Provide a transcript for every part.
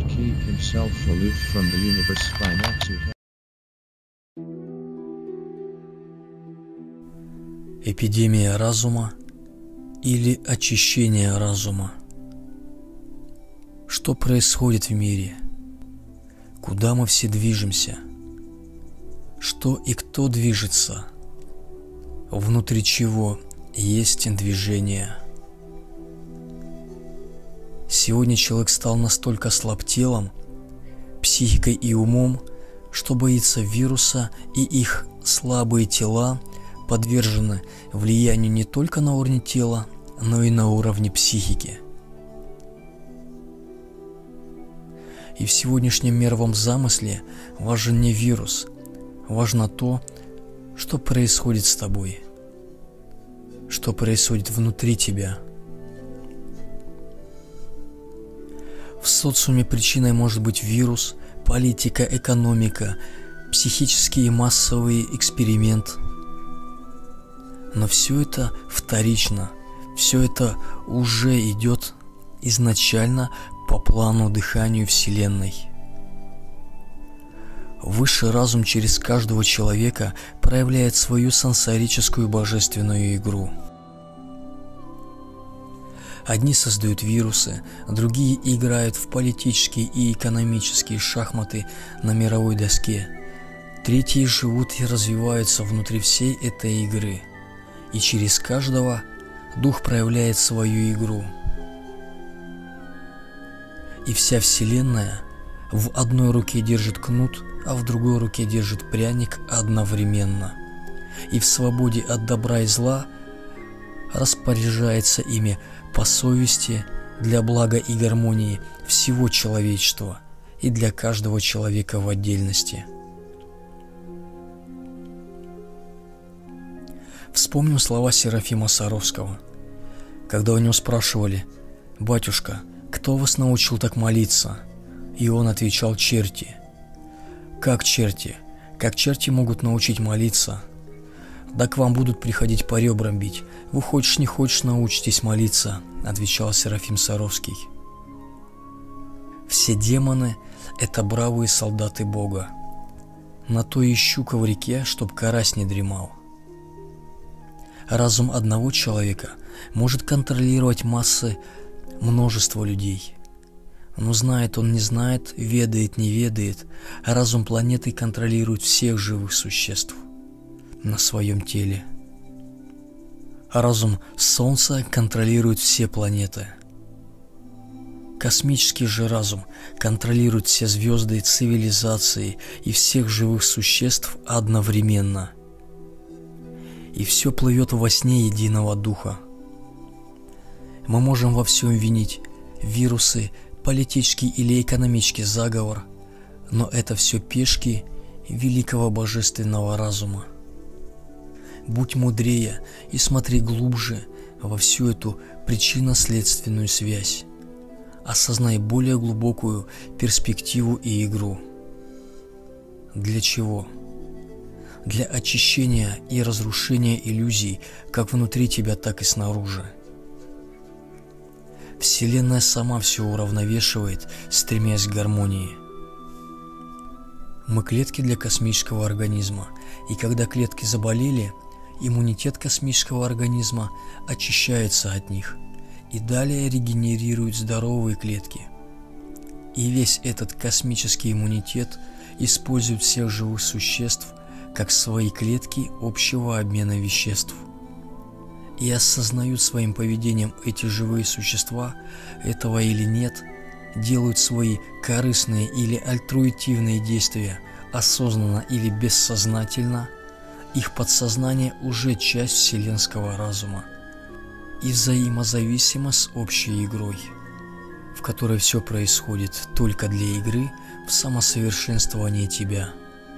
keep himself aloof from the universe by Natsu. Эпидемия разума или очищение разума. Что происходит в мире? Куда мы все движемся? Что и кто движется? Внутри чего есть движение? Сегодня человек стал настолько слаб телом, психикой и умом, что боится вируса, и их слабые тела подвержены влиянию не только на уровне тела, но и на уровне психики. И в сегодняшнем мировом замысле важен не вирус, важно то, что происходит с тобой, что происходит внутри тебя. В социуме причиной может быть вирус, политика, экономика, психический и массовый эксперимент. Но все это вторично, все это уже идет изначально по плану дыханию Вселенной. Высший разум через каждого человека проявляет свою сенсорическую божественную игру. Одни создают вирусы, другие играют в политические и экономические шахматы на мировой доске, третьи живут и развиваются внутри всей этой игры, и через каждого дух проявляет свою игру. И вся Вселенная в одной руке держит кнут, а в другой руке держит пряник одновременно. И в свободе от добра и зла распоряжается ими по совести для блага и гармонии всего человечества и для каждого человека в отдельности. Вспомним слова Серафима Саровского, когда у него спрашивали: «Батюшка, кто вас научил так молиться?» И он отвечал: черти. Как черти? Как черти могут научить молиться? Да к вам будут приходить по ребрам бить. Вы хочешь не хочешь научитесь молиться, отвечал Серафим Саровский. Все демоны – это бравые солдаты Бога. На то и щука в реке, чтоб карась не дремал. Разум одного человека может контролировать массы множества людей. Но знает он, не знает, ведает, не ведает, а разум планеты контролирует всех живых существ на своем теле. А разум Солнца контролирует все планеты. Космический же разум контролирует все звезды, цивилизации и всех живых существ одновременно. И все плывет во сне единого духа. Мы можем во всем винить вирусы, политический или экономический заговор, но это все пешки великого божественного разума. Будь мудрее и смотри глубже во всю эту причинно-следственную связь. Осознай более глубокую перспективу и игру. Для чего? Для очищения и разрушения иллюзий как внутри тебя, так и снаружи. Вселенная сама все уравновешивает, стремясь к гармонии. Мы клетки для космического организма, и когда клетки заболели, иммунитет космического организма очищается от них и далее регенерирует здоровые клетки. И весь этот космический иммунитет использует всех живых существ как свои клетки общего обмена веществ. И осознают своим поведением эти живые существа, этого или нет, делают свои корыстные или альтруитивные действия осознанно или бессознательно, их подсознание уже часть вселенского разума и взаимозависимо с общей игрой, в которой все происходит только для игры в самосовершенствование тебя.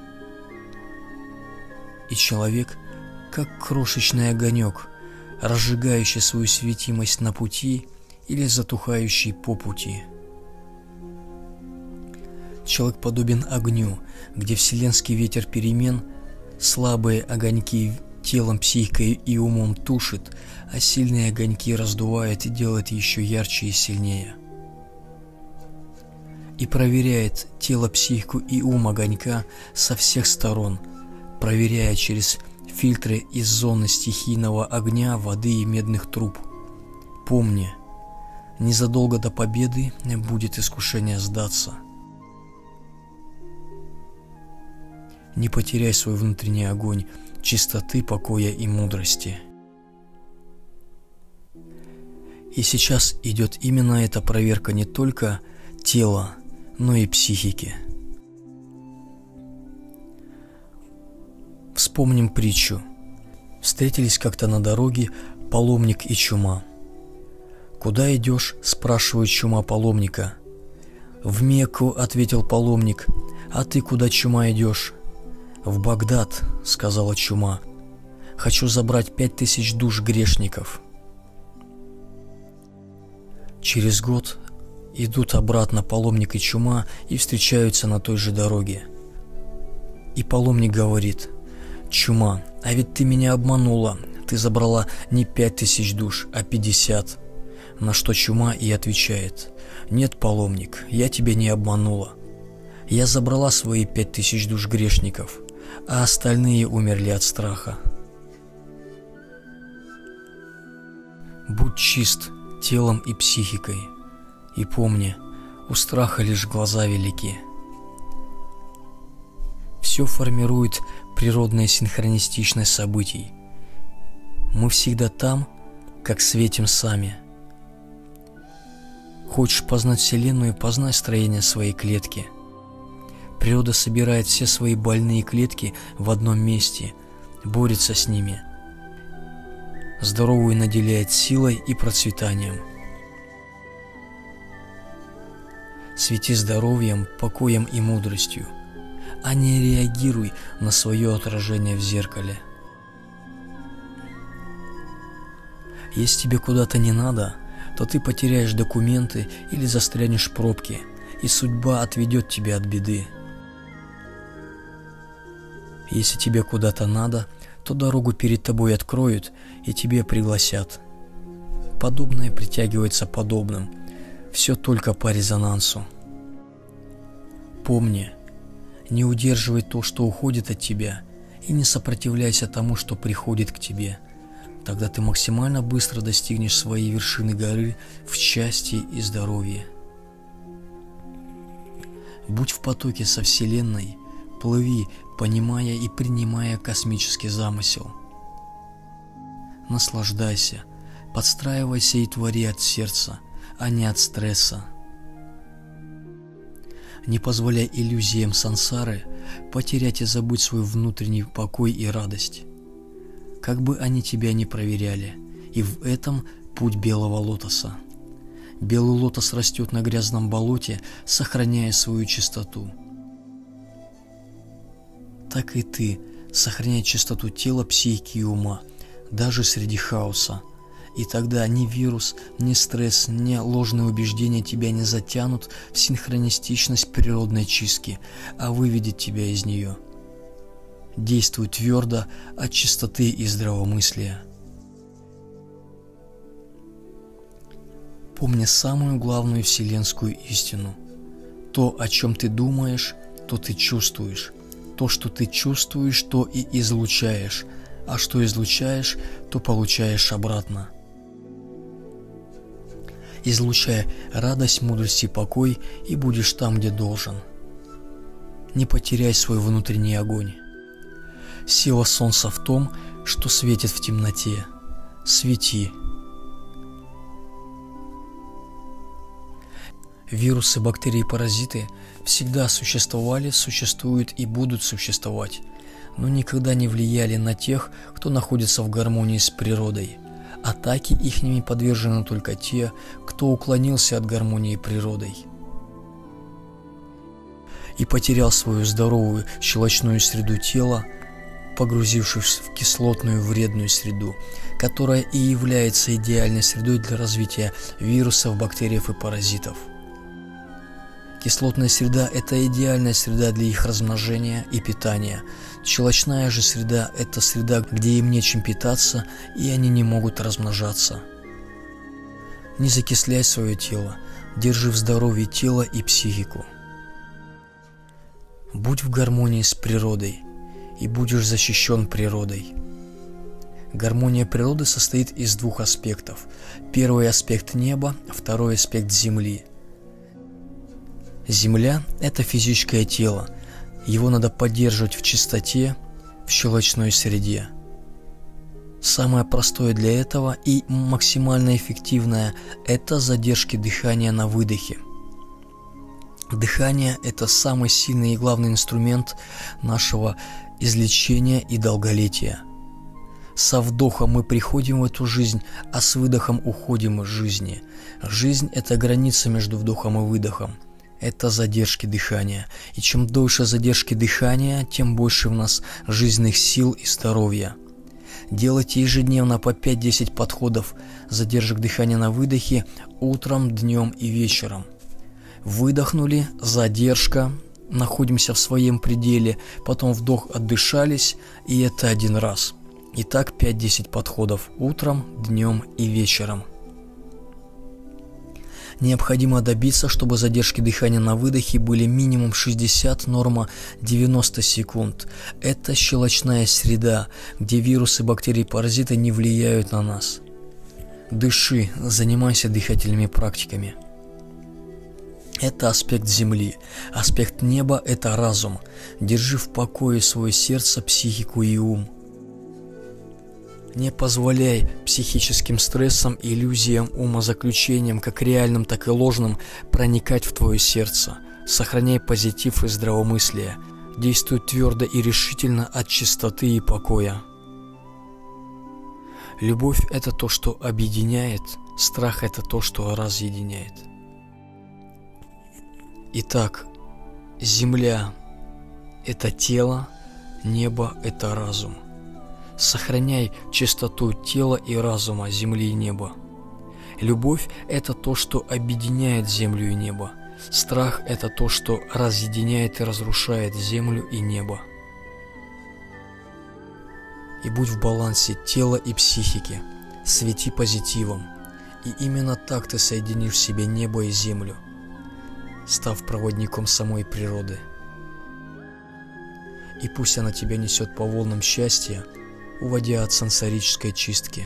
И человек, как крошечный огонек, разжигающий свою светимость на пути или затухающий по пути. Человек подобен огню, где вселенский ветер перемен слабые огоньки телом, психикой и умом тушит, а сильные огоньки раздувает и делает еще ярче и сильнее. и проверяет тело, психику и ум огонька со всех сторон, проверяя через фильтры из зоны стихийного огня, воды и медных труб. Помни, незадолго до победы будет искушение сдаться. Не потеряй свой внутренний огонь чистоты, покоя и мудрости. И сейчас идет именно эта проверка не только тела, но и психики. Вспомним притчу. Встретились как-то на дороге паломник и чума. «Куда идешь?» – спрашивает чума паломника. «В Мекку», – ответил паломник. «А ты куда, чума, идешь?» «В Багдад», – сказала чума. «Хочу забрать 5000 душ грешников». Через год идут обратно паломник и чума и встречаются на той же дороге. И паломник говорит: «Чума, а ведь ты меня обманула, ты забрала не 5000 душ, а 50». На что чума и отвечает: «Нет, паломник, я тебя не обманула. Я забрала свои 5000 душ грешников, а остальные умерли от страха». Будь чист телом и психикой, и помни, у страха лишь глаза велики. Все формирует природная синхронистичность событий. Мы всегда там, как светим сами. Хочешь познать Вселенную, познай строение своей клетки. Природа собирает все свои больные клетки в одном месте, борется с ними. Здоровую наделяет силой и процветанием. Свети здоровьем, покоем и мудростью, а не реагируй на свое отражение в зеркале. Если тебе куда-то не надо, то ты потеряешь документы или застрянешь в пробке, и судьба отведет тебя от беды. Если тебе куда-то надо, то дорогу перед тобой откроют и тебе пригласят. Подобное притягивается подобным, все только по резонансу. Помни, не удерживай то, что уходит от тебя, и не сопротивляйся тому, что приходит к тебе. Тогда ты максимально быстро достигнешь своей вершины горы в счастье и здоровье. Будь в потоке со Вселенной, плыви, понимая и принимая космический замысел. Наслаждайся, подстраивайся и твори от сердца, а не от стресса. Не позволяй иллюзиям сансары потерять и забыть свой внутренний покой и радость. Как бы они тебя ни проверяли, и в этом путь белого лотоса. Белый лотос растет на грязном болоте, сохраняя свою чистоту. Так и ты сохраняй чистоту тела, психики и ума, даже среди хаоса. И тогда ни вирус, ни стресс, ни ложные убеждения тебя не затянут в синхронистичность природной чистки, а выведет тебя из нее. Действуй твердо от чистоты и здравомыслия. Помни самую главную вселенскую истину. То, о чем ты думаешь, то ты чувствуешь. То, что ты чувствуешь, то и излучаешь. А что излучаешь, то получаешь обратно. Излучай радость, мудрость и покой, и будешь там, где должен. Не потеряй свой внутренний огонь. Сила солнца в том, что светит в темноте. Свети. Вирусы, бактерии и паразиты всегда существовали, существуют и будут существовать, но никогда не влияли на тех, кто находится в гармонии с природой. Атаки ихними подвержены только те, кто уклонился от гармонии природой и потерял свою здоровую щелочную среду тела, погрузившись в кислотную вредную среду, которая и является идеальной средой для развития вирусов, бактерий и паразитов. Кислотная среда – это идеальная среда для их размножения и питания. Щелочная же среда – это среда, где им нечем питаться, и они не могут размножаться. Не закисляй свое тело, Держи в здоровье тело и психику. Будь в гармонии с природой, и будешь защищен природой. Гармония природы состоит из двух аспектов. Первый аспект неба, второй аспект земли. Земля – это физическое тело. Его надо поддерживать в чистоте, в щелочной среде. Самое простое для этого и максимально эффективное – это задержки дыхания на выдохе. Дыхание – это самый сильный и главный инструмент нашего излечения и долголетия. Со вдохом мы приходим в эту жизнь, а с выдохом уходим из жизни. Жизнь – это граница между вдохом и выдохом. Это задержки дыхания. И чем дольше задержки дыхания, тем больше в нас жизненных сил и здоровья. Делайте ежедневно по 5-10 подходов задержек дыхания на выдохе утром, днем и вечером. Выдохнули, задержка, находимся в своем пределе, потом вдох, отдышались, и это один раз. Итак, 5-10 подходов утром, днем и вечером. Необходимо добиться, чтобы задержки дыхания на выдохе были минимум 60, норма 90 секунд. Это щелочная среда, где вирусы, бактерии, паразиты не влияют на нас. Дыши, занимайся дыхательными практиками. Это аспект земли. Аспект неба – это разум. Держи в покое свое сердце, психику и ум. Не позволяй психическим стрессам, иллюзиям, умозаключениям, как реальным, так и ложным, проникать в твое сердце. Сохраняй позитив и здравомыслие. Действуй твердо и решительно от чистоты и покоя. Любовь – это то, что объединяет, страх – это то, что разъединяет. Итак, земля – это тело, небо – это разум. Сохраняй чистоту тела и разума, земли и неба. Любовь – это то, что объединяет землю и небо. Страх – это то, что разъединяет и разрушает землю и небо. И будь в балансе тела и психики, свети позитивом, и именно так ты соединишь в себе небо и землю, став проводником самой природы. И пусть она тебя несет по волнам счастья, уводя от сенсорической чистки.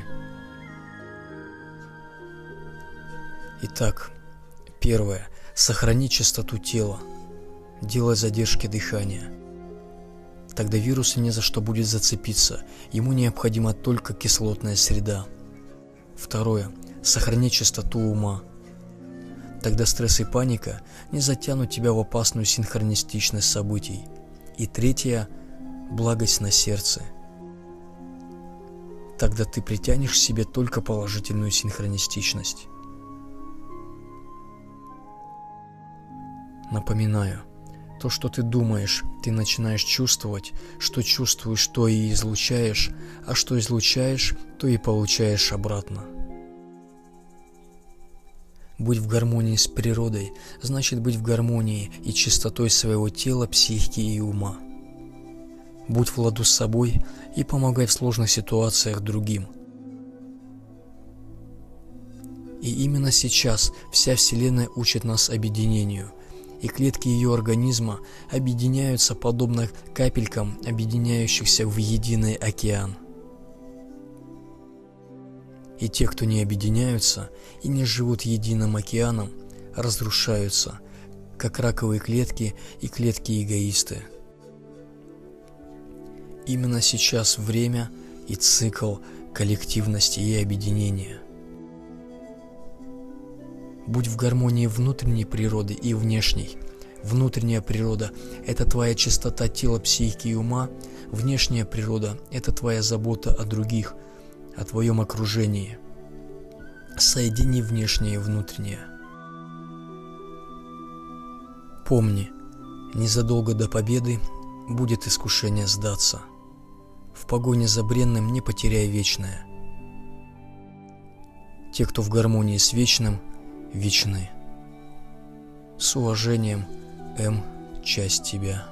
Итак, первое. Сохрани чистоту тела. Делай задержки дыхания. Тогда вирусу не за что будет зацепиться, ему необходима только кислотная среда. Второе. Сохрани чистоту ума. Тогда стресс и паника не затянут тебя в опасную синхронистичность событий. И третье. Благость на сердце. Тогда ты притянешь к себе только положительную синхронистичность. Напоминаю, то, что ты думаешь, ты начинаешь чувствовать, что чувствуешь, то и излучаешь, а что излучаешь, то и получаешь обратно. Быть в гармонии с природой значит быть в гармонии и чистотой своего тела, психики и ума. Будь в ладу с собой и помогай в сложных ситуациях другим. И именно сейчас вся Вселенная учит нас объединению, и клетки ее организма объединяются подобно капелькам, объединяющихся в единый океан. И те, кто не объединяются и не живут единым океаном, разрушаются, как раковые клетки и клетки-эгоисты. Именно сейчас время и цикл коллективности и объединения. Будь в гармонии внутренней природы и внешней. Внутренняя природа – это твоя чистота тела, психики и ума. Внешняя природа – это твоя забота о других, о твоем окружении. Соедини внешнее и внутреннее. Помни, незадолго до победы будет искушение сдаться. В погоне за бренным не потеряй вечное. Те, кто в гармонии с вечным, вечны. С уважением, М. Часть тебя.